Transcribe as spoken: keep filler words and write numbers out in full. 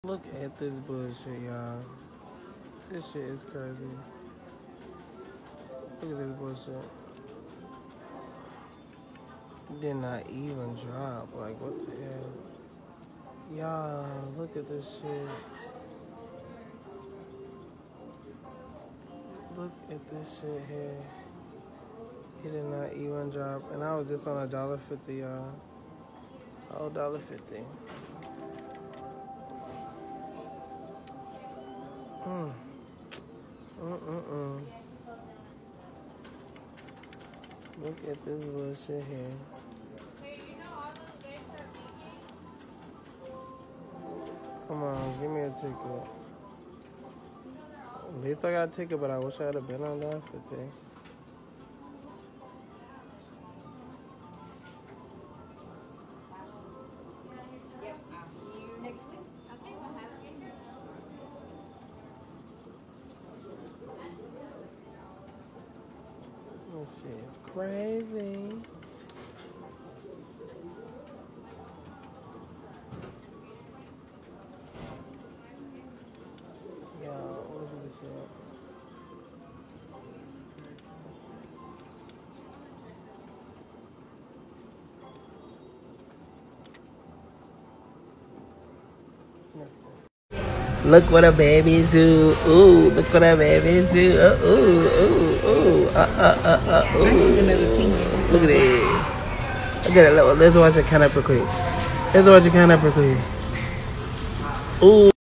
Look at this bullshit, y'all. This shit is crazy. Look at this bullshit. Did not even drop. Like, what the hell? Y'all, look at this shit. Look at this shit here. He did not even drop. And I was just on a dollar fifty, y'all. Oh, dollar fifty. Mm. Mm-mm-mm. Look at this bullshit here. Come on, give me a ticket. At least I got a ticket, but I wish I had been on that fifty. Yep, I'll see you next week. Okay, well, have a good day. This shit is crazy. Yo, look at this shit. Look what a baby do. Ooh, look what a baby do. Uh, ooh, ooh, ooh. Uh, uh, uh, uh, ooh. Look at it. Look at it. Let's watch it count up real quick. Let's watch it count up real quick. Ooh.